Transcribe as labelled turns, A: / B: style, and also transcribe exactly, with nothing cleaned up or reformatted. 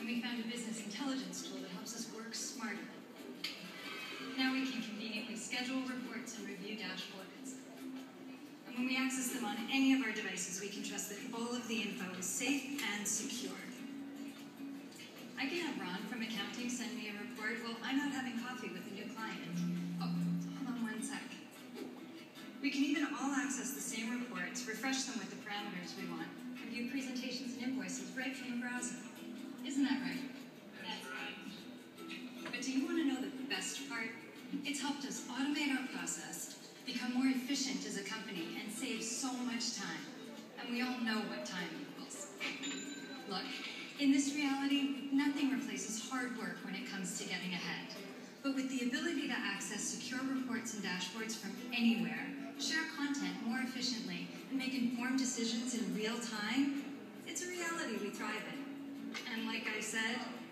A: and we found a business intelligence tool that helps us work smarter. Now we can conveniently schedule reports and review dashboards. And when we access them on any of our devices, we can trust that all of the info is safe and secure. I can have Ron from accounting send me a report while I'm out having coffee with a new client. Oh, hold on one sec. We can even all access the same reports, refresh them with the parameters we want, and view presentations and invoices right from the browser. Isn't that right?
B: That's right.
A: But do you want to know the best part? It's helped us automate our process, become more efficient as a company, and save so much time. And we all know what time equals. Look, in this reality, nothing replaces hard work when it comes to getting ahead. But with the ability to access secure reports and dashboards from anywhere, share content more efficiently, and make informed decisions in real time, it's a reality we thrive in. And like I said,